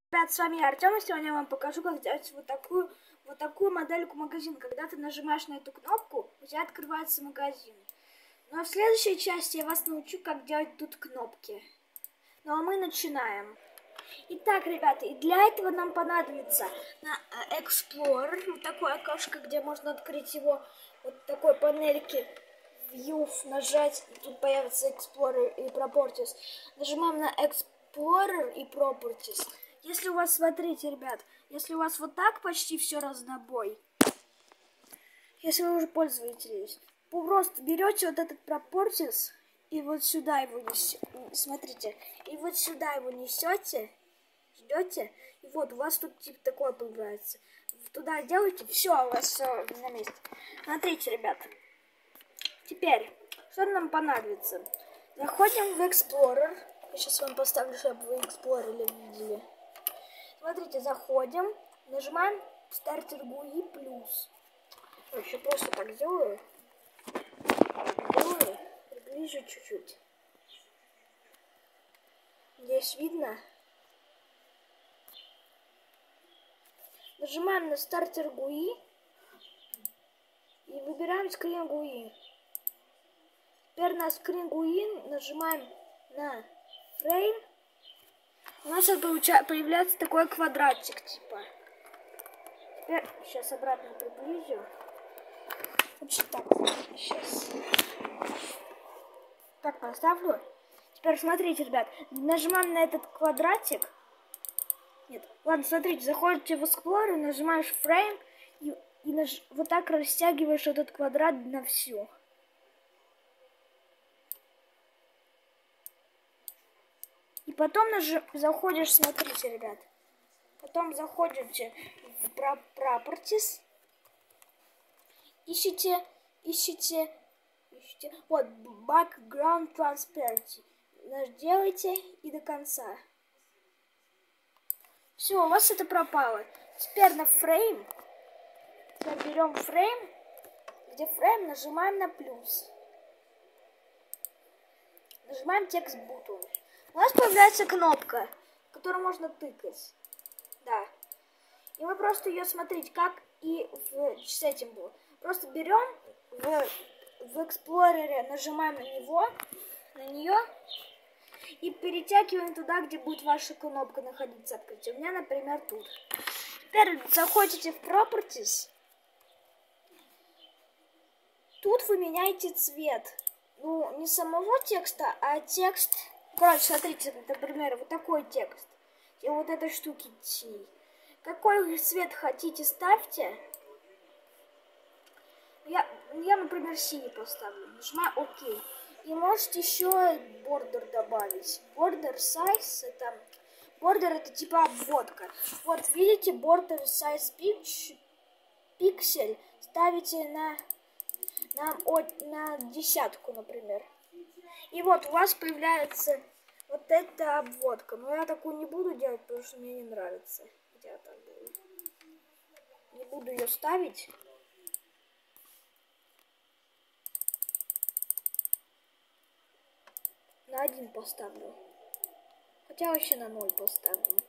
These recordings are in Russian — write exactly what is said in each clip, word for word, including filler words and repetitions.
Ребят, с вами Артем, и сегодня я вам покажу, как сделать вот такую, вот такую модельку магазина. Когда ты нажимаешь на эту кнопку, у тебя открывается магазин. Но в следующей части я вас научу, как делать тут кнопки. Ну а мы начинаем. Итак, ребята, и для этого нам понадобится на Explorer, вот такое окошко, где можно открыть его, вот такой панельки, View, нажать, и тут появится Explorer и Properties. Нажимаем на Explorer и Properties. Если у вас, смотрите, ребят, если у вас вот так почти все разнобой, если вы уже пользовались, вы просто берете вот этот Properties и вот сюда его несете, смотрите, и вот сюда его несете, ждете, и вот у вас тут типа такое появляется. Туда делаете, все, у вас все на месте. Смотрите, ребят. Теперь, что нам понадобится? Заходим в Explorer. Я сейчас вам поставлю, чтобы вы Explorer видели. Смотрите, заходим, нажимаем Starter джи ю ай плюс. Еще просто так сделаю. Делаю, приближу чуть-чуть. Здесь видно. Нажимаем на Starter джи ю ай и выбираем Screen джи ю ай. Теперь на Screen джи ю ай нажимаем на Frame. У нас появляется такой квадратик, типа. Теперь сейчас обратно приблизю. Значит, так, сейчас. Так, поставлю. Теперь смотрите, ребят, нажимаем на этот квадратик. Нет, ладно, смотрите, заходите в Explorer, нажимаешь Frame и, и наж... вот так растягиваешь этот квадрат на всю. И потом наж... заходишь, смотрите, ребят. Потом заходите в Properties. Ищите, ищите, ищите. Вот, Background Transparency. Делайте и до конца. Все, у вас это пропало. Теперь на Frame. Теперь берем Frame. Где Frame, нажимаем на плюс. Нажимаем Text Button. У нас появляется кнопка, которую можно тыкать. Да. И мы просто ее, смотрите, как и в, с этим было. Просто берем в, в Explorer, нажимаем на него, на нее и перетягиваем туда, где будет ваша кнопка находиться открытие. У меня, например, тут. Теперь заходите в Properties. Тут вы меняете цвет. Ну, не самого текста, а текст. Короче, смотрите, например, вот такой текст. И вот этой штуки синий. Какой цвет хотите, ставьте. Я, я, например, синий поставлю. Нажимаю ОК. И можете еще border добавить. Border size это... Border это типа обводка. Вот, видите, border size pixel ставите на, на, на десятку, например. И вот у вас появляется вот эта обводка. Но я такую не буду делать, потому что мне не нравится. Я так делаю. Не буду ее ставить. На один поставлю. Хотя вообще на ноль поставлю.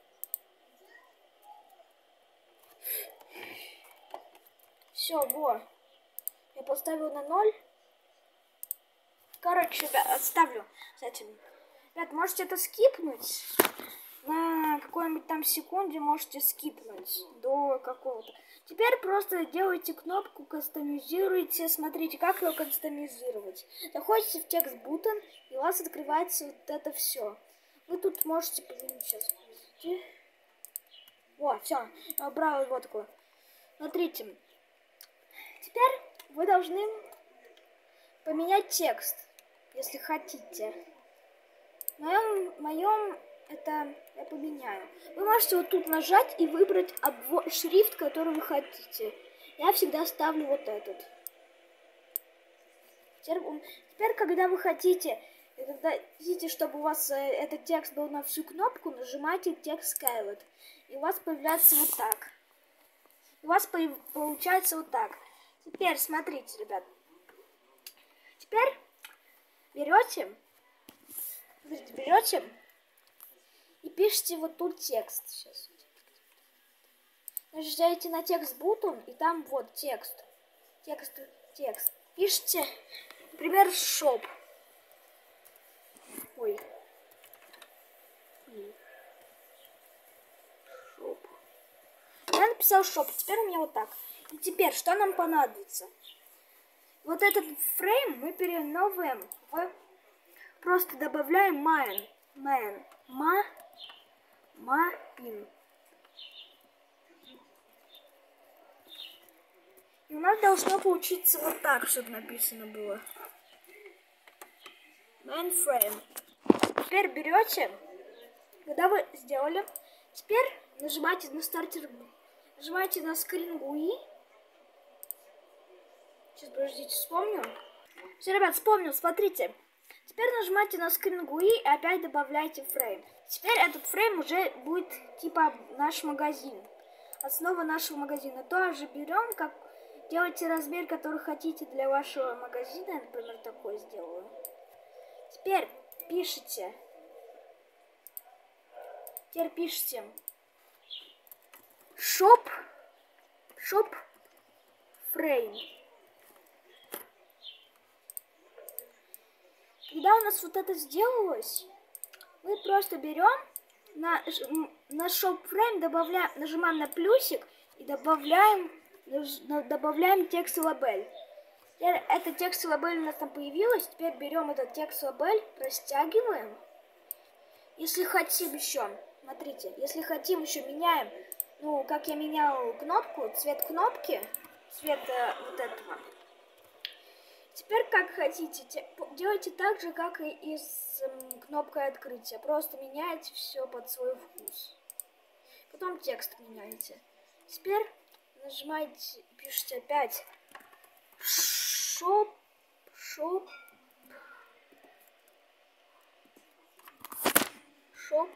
Все, во. Я поставил на ноль. Короче, ребят, отставлю с этим. Ребят, можете это скипнуть. На какой-нибудь там секунде можете скипнуть до какого-то. Теперь просто делайте кнопку, кастомизируйте. Смотрите, как ее кастомизировать. Заходите в Text Button, и у вас открывается вот это все. Вы тут можете поменять сейчас. О, все, брал вот такое. Смотрите. Теперь вы должны поменять текст, если хотите. В моем, в моем это я поменяю. Вы можете вот тут нажать и выбрать обво... шрифт, который вы хотите. Я всегда ставлю вот этот. Теперь, теперь когда вы хотите, когда хотите, чтобы у вас этот текст был на всю кнопку, нажимайте текст Scaled. И у вас появляется вот так. У вас получается вот так. Теперь смотрите, ребят. Теперь берете, смотрите, берете и пишите вот тут текст. Сейчас. Нажимаете на текст button, и там вот текст. Текст, текст. Пишите, например, shop. Ой. Shop. Я написал shop. Теперь у меня вот так. И теперь, что нам понадобится? Вот этот фрейм мы переименовываем в... Просто добавляем main. Main. Ma. Main. И у нас должно получиться вот так, чтобы написано было. Main frame. Теперь берете, когда вы сделали, теперь нажимаете на стартер, нажимаете на screen джи ю ай. Сейчас, подождите, вспомню. Все, ребят, вспомнил, смотрите. Теперь нажимаете на screen джи ю ай и опять добавляете фрейм. Теперь этот фрейм уже будет типа наш магазин. Основа нашего магазина. Тоже берем, как делайте размер, который хотите для вашего магазина. Я, например, такой сделаю. Теперь пишите. Теперь пишите. Shop. Shop frame. Когда у нас вот это сделалось, мы просто берем на, на shop frame, добавляем, нажимаем на плюсик и добавляем, добавляем текст лабель. Теперь этот текст лабель у нас там появилась. Теперь берем этот текст лабель, растягиваем. Если хотим еще, смотрите, если хотим еще меняем, ну, как я менял кнопку, цвет кнопки, цвет э, вот этого. Теперь, как хотите, делайте так же, как и с э, кнопкой открытия. Просто меняете все под свой вкус. Потом текст меняете. Теперь нажимаете, пишите опять shop, shop, shop.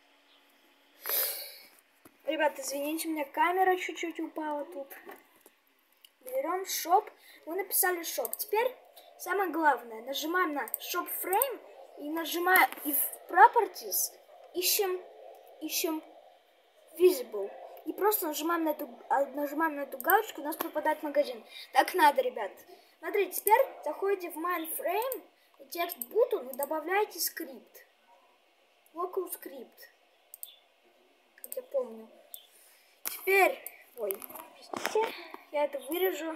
Ребята, извините, у меня камера чуть-чуть упала тут. Берем shop. Мы написали shop. Теперь самое главное, нажимаем на shop frame и нажимаем и в properties ищем, ищем visible. И просто нажимаем на эту, нажимаем на эту галочку, у нас попадает в магазин. Так надо, ребят. Смотрите, теперь заходите в main frame, текст button и добавляете скрипт. Local script. Как я помню. Теперь, ой, простите, я это вырежу.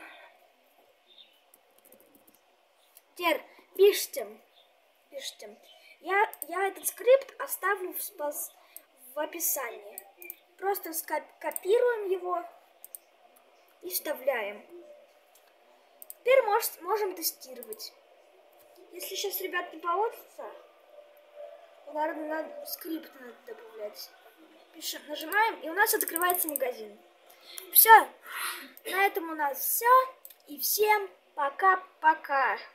Теперь пишите, пишите. Я, я этот скрипт оставлю в, в описании. Просто копируем его и вставляем. Теперь может, можем тестировать. Если сейчас, ребят, не получится, то, наверное, надо, скрипт надо добавлять. Пишем, нажимаем, и у нас открывается магазин. Все. На этом у нас все. И всем пока-пока.